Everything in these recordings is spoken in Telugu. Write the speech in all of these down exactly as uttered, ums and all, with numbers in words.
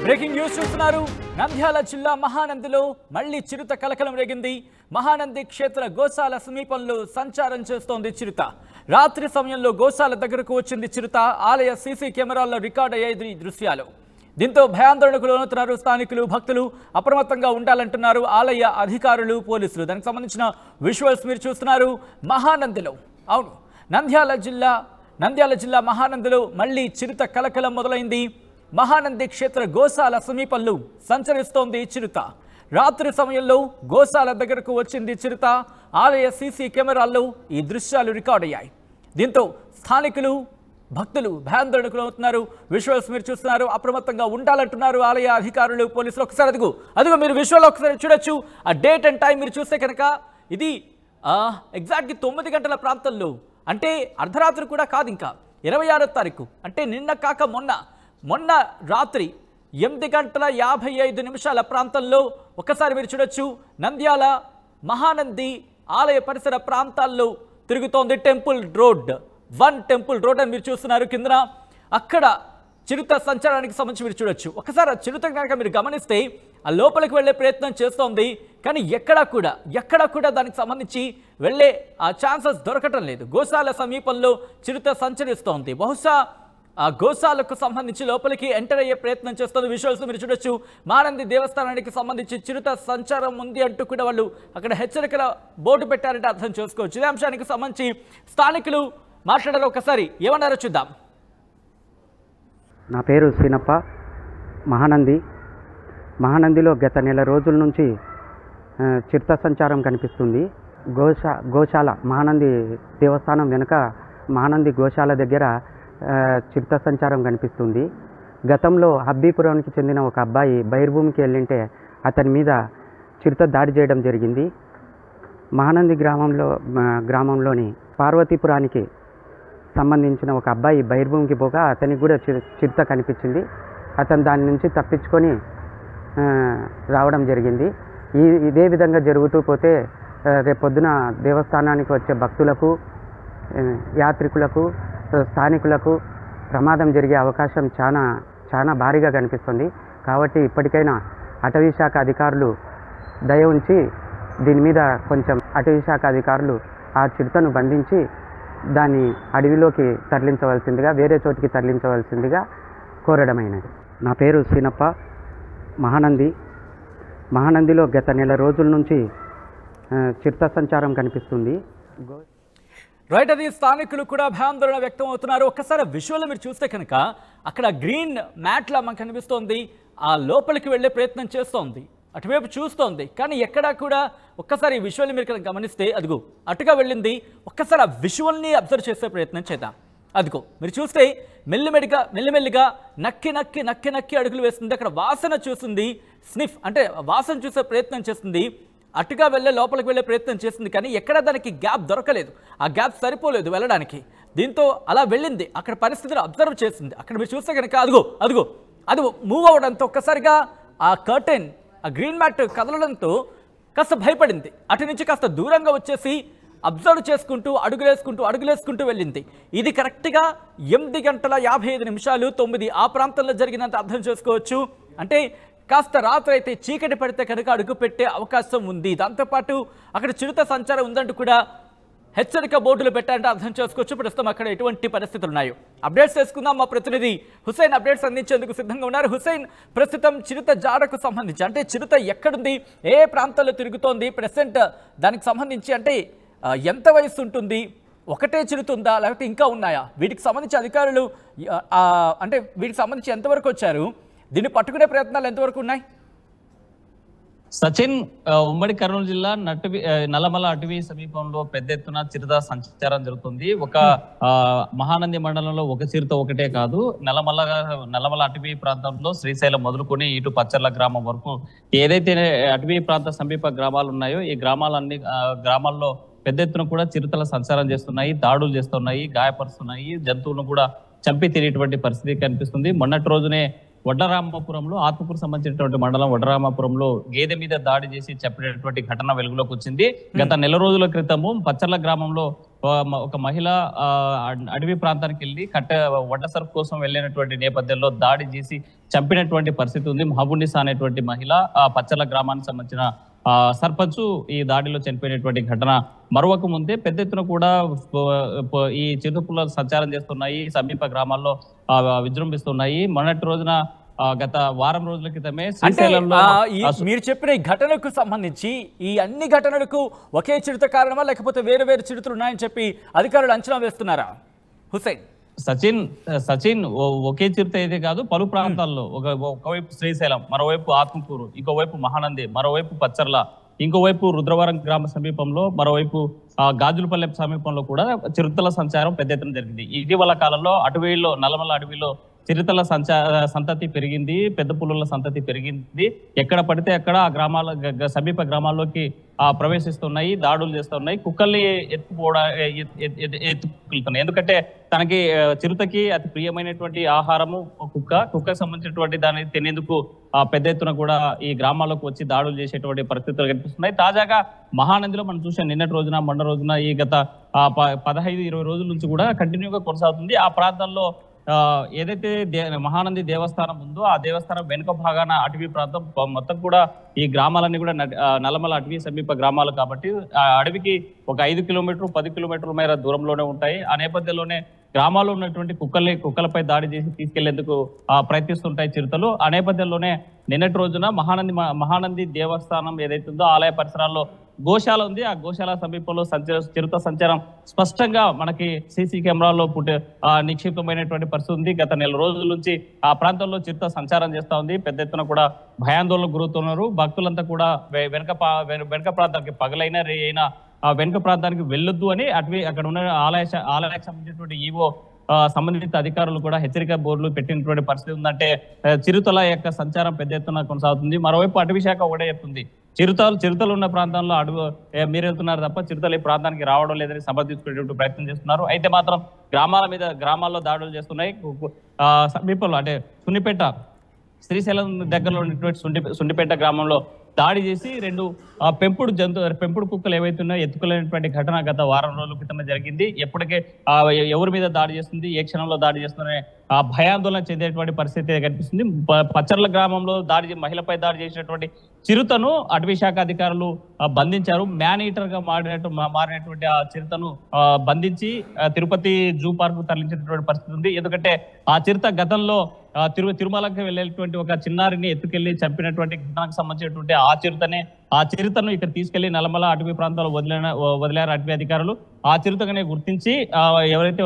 బ్రేకింగ్ న్యూస్ చూస్తున్నారు. నంద్యాల జిల్లా మహానందిలో మళ్లీ చిరుత కలకలం రేగింది. మహానంది క్షేత్ర గోశాల సమీపంలో సంచారం చేస్తోంది చిరుత. రాత్రి సమయంలో గోశాల దగ్గరకు వచ్చింది చిరుత. ఆలయ సీసీ కెమెరాల్లో రికార్డ్ అయ్యేది దృశ్యాలు. దీంతో భయాందోళనకు లోనవుతున్నారు స్థానికులు, భక్తులు. అప్రమత్తంగా ఉండాలంటున్నారు ఆలయ అధికారులు, పోలీసులు. దానికి సంబంధించిన విజువల్స్ మీరు చూస్తున్నారు. మహానందిలో అవును నంద్యాల జిల్లా నంద్యాల జిల్లా మహానందిలో మళ్లీ చిరుత కలకలం మొదలైంది. మహానంది క్షేత్ర గోశాల సమీపంలో సంచరిస్తోంది చిరుత. రాత్రి సమయంలో గోశాల దగ్గరకు వచ్చింది చిరుత. ఆలయ సీసీ కెమెరాల్లో ఈ దృశ్యాలు రికార్డ్ అయ్యాయి. దీంతో స్థానికులు, భక్తులు భయాందోళనకు అవుతున్నారు. విజువల్స్ మీరు చూస్తున్నారు. అప్రమత్తంగా ఉండాలంటున్నారు ఆలయ అధికారులు, పోలీసులు. ఒకసారి అదిగో అదిగో మీరు విజువల్ ఒకసారి చూడొచ్చు. ఆ డేట్ అండ్ టైం మీరు చూస్తే కనుక ఇది ఎగ్జాక్ట్గా తొమ్మిది గంటల ప్రాంతంలో, అంటే అర్ధరాత్రి కూడా కాదు, ఇంకా ఇరవై ఆరో తారీఖు అంటే నిన్న కాక మొన్న మొన్న రాత్రి ఎనిమిది గంటల యాభై ఐదు నిమిషాల ప్రాంతంలో ఒకసారి మీరు చూడొచ్చు. నంద్యాల మహానంది ఆలయ పరిసర ప్రాంతాల్లో తిరుగుతోంది. Temple road one temple road అని మీరు చూస్తున్నారు కిందన. అక్కడ చిరుత సంచారానికి సంబంధించి మీరు చూడొచ్చు. ఒకసారి ఆ చిరుత కనుక మీరు గమనిస్తే ఆ లోపలికి వెళ్ళే ప్రయత్నం చేస్తోంది, కానీ ఎక్కడా కూడా ఎక్కడా కూడా దానికి సంబంధించి వెళ్ళే ఆ ఛాన్సెస్ దొరకటం లేదు. గోశాల సమీపంలో చిరుత సంచరిస్తోంది. బహుశా ఆ గోశాలకు సంబంధించి లోపలికి ఎంటర్ అయ్యే ప్రయత్నం చేస్తుంది. విజువల్స్ మీరు చూడొచ్చు. మహానంది దేవస్థానానికి సంబంధించి చిరుత సంచారం ఉంది అంటూ కూడా వాళ్ళు అక్కడ హెచ్చరికల బోర్డు పెట్టారంటే అర్థం చేసుకోవచ్చు. ఇదే అంశానికి సంబంధించి స్థానికులు మాట్లాడారు. ఒకసారి ఏమన్నారో చూద్దాం. నా పేరు సీనప్ప. మహానంది మహానందిలో గత నెల రోజుల నుంచి చిరుత సంచారం కనిపిస్తుంది. గోశా గోశాల మహానంది దేవస్థానం వెనుక మహానంది గోశాల దగ్గర చిరుత సంచారం కనిపిస్తుంది. గతంలో హబ్బీపురానికి చెందిన ఒక అబ్బాయి బైర్భూమికి వెళ్ళింటే అతని మీద చిరుత దాడి చేయడం జరిగింది. మహానంది గ్రామంలో గ్రామంలోని పార్వతీపురానికి సంబంధించిన ఒక అబ్బాయి బైర్భూమికి పోగా అతనికి కూడా చిరుత కనిపించింది. అతను దాని నుంచి తప్పించుకొని రావడం జరిగింది. ఈ ఇదే విధంగా జరుగుతూ పోతే రేపొద్దున దేవస్థానానికి వచ్చే భక్తులకు, యాత్రికులకు, స్థానికులకు ప్రమాదం జరిగే అవకాశం చాలా చాలా భారీగా కనిపిస్తుంది. కాబట్టి ఇప్పటికైనా అటవీ శాఖ అధికారులు దయ ఉంచి దీని మీద కొంచెం అటవీ శాఖ అధికారులు ఆ చిరుతను బంధించి దాన్ని అడవిలోకి తరలించవలసిందిగా, వేరే చోటికి తరలించవలసిందిగా కోరడమైనది. నా పేరు సీనప్ప. మహానంది మహానందిలో గత నెల రోజుల నుంచి చిరుత సంచారం కనిపిస్తుంది. రైట్, అది స్థానికులు కూడా భయాందోళన వ్యక్తం అవుతున్నారు. ఒక్కసారి విజువల్ మీరు చూస్తే కనుక అక్కడ గ్రీన్ మ్యాట్లా మనకు కనిపిస్తోంది. ఆ లోపలికి వెళ్ళే ప్రయత్నం చేస్తోంది, అటువైపు చూస్తోంది, కానీ ఎక్కడా కూడా ఒక్కసారి ఈ విజువల్ని మీరు కనుక గమనిస్తే అదిగో అటుగా వెళ్ళింది. ఒక్కసారి ఆ విజువల్ని అబ్జర్వ్ చేసే ప్రయత్నం చేద్దాం. అదిగో మీరు చూస్తే మెల్లిమెల్లిగా మెల్లిమెల్లిగా నక్కి నక్కి నక్కి నక్కి అడుగులు వేస్తుంది. అక్కడ వాసన చూస్తుంది, స్నిఫ్ అంటే వాసన చూసే ప్రయత్నం చేస్తుంది. అటుగా వెళ్ళే లోపలికి వెళ్ళే ప్రయత్నం చేస్తుంది, కానీ ఎక్కడ దానికి గ్యాప్ దొరకలేదు. ఆ గ్యాప్ సరిపోలేదు వెళ్ళడానికి. దీంతో అలా వెళ్ళింది. అక్కడ పరిస్థితిని అబ్జర్వ్ చేసింది. అక్కడ మీరు చూస్తే కనుక అదిగో అదిగో అది మూవ్ అవ్వడంతో ఒక్కసారిగా ఆ కర్టెన్, ఆ గ్రీన్ మ్యాట్ కదలడంతో కాస్త భయపడింది. అటు నుంచి కాస్త దూరంగా వచ్చేసి అబ్జర్వ్ చేసుకుంటూ అడుగులేసుకుంటూ అడుగులేసుకుంటూ వెళ్ళింది. ఇది కరెక్ట్గా ఎనిమిది గంటల యాభై ఐదు నిమిషాలు తొమ్మిది ఆ ప్రాంతంలో జరిగినంత అర్థం చేసుకోవచ్చు. అంటే కాస్త రాత్రి అయితే చీకటి పడితే కనుక అడుగు పెట్టే అవకాశం ఉంది. దాంతోపాటు అక్కడ చిరుత సంచారం ఉందంటూ కూడా హెచ్చరిక బోర్డులు పెట్టారంటే అర్థం చేసుకోవచ్చు. ప్రస్తుతం అక్కడ ఎటువంటి పరిస్థితులు ఉన్నాయో అప్డేట్స్ చేసుకుందాం. మా ప్రతినిధి హుసైన్ అప్డేట్స్ అందించేందుకు సిద్ధంగా ఉన్నారు. హుసైన్, ప్రస్తుతం చిరుత జాడకు సంబంధించి అంటే చిరుత ఎక్కడుంది, ఏ ప్రాంతాల్లో తిరుగుతోంది, ప్రెసెంట్ దానికి సంబంధించి అంటే ఎంత వయసు ఉంటుంది, ఒకటే చిరుతుందా లేకపోతే ఇంకా ఉన్నాయా, వీటికి సంబంధించి అధికారులు అంటే వీటికి సంబంధించి ఎంతవరకు వచ్చారు, దీన్ని పట్టుకునే ప్రయత్నాలు ఎంతవరకు ఉన్నాయి? సచిన్, ఉమ్మడి కర్నూలు జిల్లా నటువి నల్లమల అటవీ సమీపంలో పెద్ద ఎత్తున చిరుత సంచారం జరుగుతుంది. ఒక మహానంది మండలంలో ఒక చిరుత ఒకటే కాదు, నల్లమల నల్లమల అటవీ ప్రాంతంలో శ్రీశైలం మొదలుకొని ఇటు పచ్చర్ల గ్రామం వరకు ఏదైతే అటవీ ప్రాంత సమీప గ్రామాలు ఉన్నాయో ఈ గ్రామాలన్నీ గ్రామాల్లో పెద్ద ఎత్తున కూడా చిరుతల సంచారం చేస్తున్నాయి, దాడులు చేస్తున్నాయి, గాయపరుస్తున్నాయి, జంతువులను కూడా చంపి తినేటువంటి పరిస్థితి కనిపిస్తుంది. మొన్నటి రోజునే వడ్లరామాపురంలో ఆత్మకూరు సంబంధించినటువంటి మండలం వడ్లరామాపురంలో గేదె మీద దాడి చేసి చెప్పినటువంటి ఘటన వెలుగులోకి వచ్చింది. గత నెల రోజుల క్రితము పచ్చర్ల గ్రామంలో ఒక మహిళ అడవి ప్రాంతానికి వెళ్ళి కట్ట వడ్డ సరుకు కోసం వెళ్ళినటువంటి నేపథ్యంలో దాడి చేసి చంపినటువంటి పరిస్థితి ఉంది. మహబూనిసా అనేటువంటి మహిళ ఆ పచ్చర్ల గ్రామానికి సంబంధించిన ఆ సర్పంచ్ ఈ దాడిలో చనిపోయినటువంటి ఘటన మరొక ముందే పెద్ద ఎత్తున కూడా ఈ చిరుతపుల్ల సంచారం చేస్తున్నాయి, సమీప గ్రామాల్లో విజృంభిస్తున్నాయి. మొన్నటి రోజున గత వారం రోజుల క్రితమే శ్రీశైలంలో మీరు చెప్పిన ఈ ఘటనకు సంబంధించి ఈ అన్ని ఘటనలకు ఒకే చిరుత కారణమా లేకపోతే వేరు వేరు చిరుతలు ఉన్నాయని చెప్పి అధికారులు అంచనా వేస్తున్నారా హుసేన్? సచిన్ సచిన్ ఒకే చిరుత అయితే కాదు, పలు ప్రాంతాల్లో ఒక ఒకవైపు శ్రీశైలం, మరోవైపు ఆత్మకూరు, ఇంకోవైపు మహానంది, మరోవైపు పచ్చర్ల, ఇంకోవైపు రుద్రవరం గ్రామ సమీపంలో, మరోవైపు గాజులపల్లె సమీపంలో కూడా చిరుతల సంచారం పెద్ద ఎత్తున జరిగింది. ఇటీవల కాలంలో అటవీలో నల్లమల అడవిలో చిరుతల సంచార సంతతి పెరిగింది, పెద్ద పులుల సంతతి పెరిగింది. ఎక్కడ పడితే అక్కడ ఆ గ్రామాల సమీప గ్రామాల్లోకి ఆ ప్రవేశిస్తున్నాయి, దాడులు చేస్తున్నాయి, కుక్కల్ని ఎత్తుకుపోవడా ఎత్తుకెళ్తున్నాయి. ఎందుకంటే తనకి చిరుతకి అతి ప్రియమైనటువంటి ఆహారము కుక్క, కుక్కకు సంబంధించినటువంటి దాన్ని తినేందుకు ఆ పెద్ద ఎత్తున కూడా ఈ గ్రామాలకు వచ్చి దాడులు చేసేటువంటి పరిస్థితులు కనిపిస్తున్నాయి. తాజాగా మహానందిలో మనం చూసాం నిన్నటి రోజున మొన్న రోజున ఈ గత పదహైదు ఇరవై రోజుల నుంచి కూడా కంటిన్యూగా కొనసాగుతుంది. ఆ ప్రాంతాల్లో ఆ ఏదైతే దే మహానంది దేవస్థానం ఉందో ఆ దేవస్థానం వెనుక భాగాన అటవీ ప్రాంతం మొత్తం కూడా ఈ గ్రామాలన్నీ కూడా నల్లమల అటవీ సమీప గ్రామాలు కాబట్టి ఆ అడవికి ఒక ఐదు కిలోమీటర్లు పది కిలోమీటర్ల మేర దూరంలోనే ఉంటాయి. ఆ నేపథ్యంలోనే గ్రామాల్లో ఉన్నటువంటి కుక్కల్ని కుక్కలపై దాడి చేసి తీసుకెళ్లేందుకు ఆ ప్రయత్నిస్తుంటాయి చిరుతలు. ఆ నేపథ్యంలోనే నిన్నటి రోజున మహానంది మహానంది దేవస్థానం ఏదైతే ఉందో ఆలయ పరిసరాల్లో గోశాల ఉంది. ఆ గోశాల సమీపంలో సంచార చిరుత సంచారం స్పష్టంగా మనకి సీసీ కెమెరాల్లో పుట్టే నిక్షిప్తమైనటువంటి పరిస్థితి ఉంది. గత నెల రోజుల నుంచి ఆ ప్రాంతంలో చిరుత సంచారం చేస్తా ఉంది. పెద్ద ఎత్తున కూడా భయాందోళనకు గురవుతున్నారు. భక్తులంతా కూడా వెనక వెనక ప్రాంతానికి పగలైనా రే అయినా ఆ వెనుక ప్రాంతానికి వెళ్ళొద్దు అని అటువే అక్కడ ఉన్న ఆలయ ఆలయానికి సంబంధించినటువంటి ఈవో సంబంధిత అధికారులు కూడా హెచ్చరిక బోర్డులు పెట్టినటువంటి పరిస్థితి ఉందంటే చిరుతల యొక్క సంచారం పెద్ద ఎత్తున కొనసాగుతుంది. మరోవైపు అటవీ శాఖ ఒకటే చెప్తుంది, చిరుతలు చిరుతలు ఉన్న ప్రాంతంలో అడుగు మీరు వెళ్తున్నారు తప్ప చిరుతలు ఈ ప్రాంతానికి రావడం లేదని సమర్థించుకునేటువంటి ప్రయత్నం చేస్తున్నారు. అయితే మాత్రం గ్రామాల మీద గ్రామాల్లో దాడులు చేస్తున్నాయి. ఆ సమీపంలో అంటే సున్నిపేట శ్రీశైలం దగ్గరలో ఉన్నటువంటి సుండి సుండిపేట గ్రామంలో దాడి చేసి రెండు పెంపుడు జంతు పెంపుడు కుక్కలు ఏవైతే ఉన్నాయో ఎత్తుకునేటువంటి ఘటన గత వారం రోజుల క్రితమే జరిగింది. ఎప్పటికే ఆ ఎవరి మీద దాడి చేస్తుంది, ఏ క్షణంలో దాడి చేస్తుందనే ఆ భయాందోళన చెందేటువంటి పరిస్థితి కనిపిస్తుంది. పచ్చర్ల గ్రామంలో దాడి మహిళపై దాడి చేసినటువంటి చిరుతను అటవీ శాఖ అధికారులు బంధించారు. మ్యాన్ ఈటర్ గా మారినట్టు మారినటువంటి ఆ చిరుతను బంధించి తిరుపతి జూ పార్క్ కు తరలించినటువంటి పరిస్థితి ఉంది. ఎందుకంటే ఆ చిరుత గతంలో తిరు తిరుమలకి వెళ్ళేటువంటి ఒక చిన్నారిని ఎత్తుకెళ్లి చంపినటువంటి ఘటనకు సంబంధించినటువంటి ఆ చిరుతనే ఆ చిరుతను ఇక్కడ తీసుకెళ్లి నల్లమల అటవీ ప్రాంతాల్లో వదిలిన వదిలారు అటవీ అధికారులు. ఆ చిరుతగానే గుర్తించి ఎవరైతే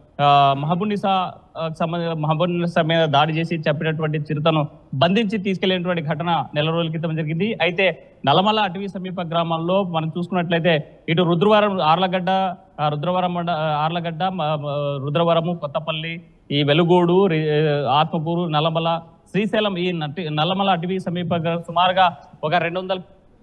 మహబూనిసా సంబంధ మహబూనిసా మీద దాడి చేసి చంపినటువంటి చిరుతను బంధించి తీసుకెళ్లినటువంటి ఘటన నెల రోజుల క్రితం జరిగింది. అయితే నల్లమల అటవీ సమీప గ్రామాల్లో మనం చూసుకున్నట్లయితే ఇటు రుద్రవరం ఆర్లగడ్డ రుద్రవరం ఆర్లగడ్డ రుద్రవరము కొత్తపల్లి ఈ వెలుగోడు ఆత్మకూరు నల్లమల శ్రీశైలం ఈ నల్లమల అటవీ సమీప సుమారుగా ఒక రెండు వందల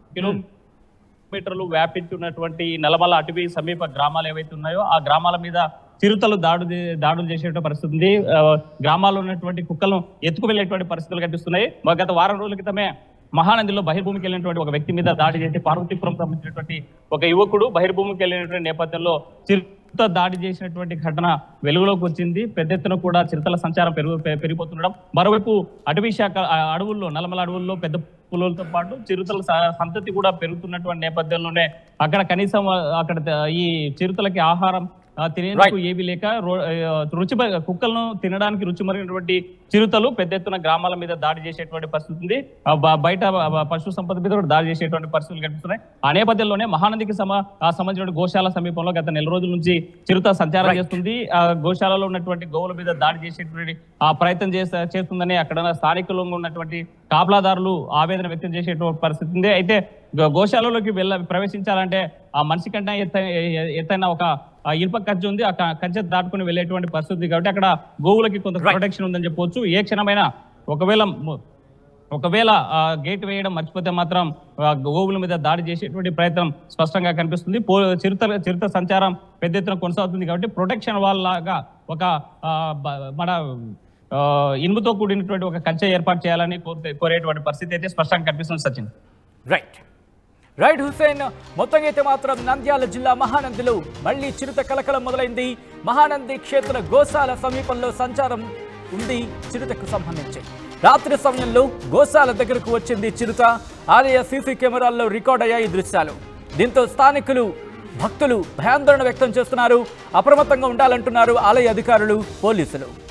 కిలోమీటర్లు వ్యాపించి ఉన్నటువంటి నల్లమల అటవీ సమీప గ్రామాలు ఏవైతే ఉన్నాయో ఆ గ్రామాల మీద చిరుతలు దాడు దాడులు చేసేటువంటి పరిస్థితి ఉంది. గ్రామాల్లో ఉన్నటువంటి కుక్కలను ఎత్తుకు వెళ్ళేటువంటి పరిస్థితులు కనిపిస్తున్నాయి. గత వారం రోజుల క్రితమే మహానందిలో బహిర్భూమికి వెళ్ళినటువంటి ఒక వ్యక్తి మీద దాడి చేసి పార్వతీపురం సంబంధించినటువంటి ఒక యువకుడు బహిర్భూమికి వెళ్ళినటువంటి నేపథ్యంలో చిరుత దాడి చేసినటువంటి ఘటన వెలుగులోకి వచ్చింది. పెద్ద ఎత్తున కూడా చిరుతల సంచారం పెరుగు పెరిగిపోతుండడం, మరోవైపు అటవీ శాఖ అడవుల్లో నల్లమల అడవుల్లో పెద్ద పులులతో పాటు చిరుతల సంతతి కూడా పెరుగుతున్నటువంటి నేపథ్యంలోనే అక్కడ కనీసం అక్కడ ఈ చిరుతలకి ఆహారం తినేందుకు ఏవి లేక రుచి కుక్కలను తినడానికి రుచి మరిగినటువంటి చిరుతలు పెద్ద ఎత్తున గ్రామాల మీద దాడి చేసేటువంటి పరిస్థితి ఉంది. బయట పశు సంపద మీద కూడా దాడి చేసేటువంటి పరిస్థితులు కనిపిస్తున్నాయి. ఆ నేపథ్యంలోనే మహానందికి సమ సంబంధించిన గోశాల సమీపంలో గత నెల రోజుల నుంచి చిరుత సంచారం చేస్తుంది. ఆ గోశాలలో ఉన్నటువంటి గోవుల మీద దాడి చేసేటువంటి ఆ ప్రయత్నం చేస్తుందని అక్కడ స్థానికులు ఉన్నటువంటి కాపలాదారులు ఆవేదన వ్యక్తం చేసేటువంటి పరిస్థితి ఉంది. అయితే గోశాలలోకి వెళ్ళ ప్రవేశించాలంటే ఆ మనిషి కంటే ఎత్తైన ఒక ఇనుప కంచె ఉంది. ఆ కంచె దాటుకుని వెళ్ళేటువంటి పరిస్థితి కాబట్టి అక్కడ గోవులకి కొంత ప్రొటెక్షన్ ఉందని చెప్పవచ్చు. ఏ క్షణమైనా ఒకవేళ ఒకవేళ గేట్ వేయడం మర్చిపోతే మాత్రం గోవుల మీద దాడి చేసేటువంటి ప్రయత్నం స్పష్టంగా కనిపిస్తుంది. చిరుత చిరుత సంచారం పెద్ద ఎత్తున కొనసాగుతుంది కాబట్టి ప్రొటెక్షన్ వాళ్ళ లాగా ఒక మన ఆ, ఇనుముతో కూడినటువంటి ఒక కంచె ఏర్పాటు చేయాలని కోరే- కోరేటువంటి పరిస్థితి అయితే స్పష్టంగా కనిపిస్తుంది సచిన్. రైట్ రైట్ హుసేన్, మొత్తంగా అయితే మాత్రం నంద్యాల జిల్లా మహానందిలో మళ్ళీ చిరుత కలకలం మొదలైంది. మహానంది క్షేత్ర గోశాల సమీపంలో సంచారం ఉంది చిరుతకు సంబంధించి. రాత్రి సమయంలో గోశాల దగ్గరకు వచ్చింది చిరుత. ఆలయ సీసీ కెమెరాల్లో రికార్డ్ అయ్యాయి దృశ్యాలు. దీంతో స్థానికులు భక్తులు భయాందోళన వ్యక్తం చేస్తున్నారు. అప్రమత్తంగా ఉండాలంటున్నారు ఆలయ అధికారులు, పోలీసులు.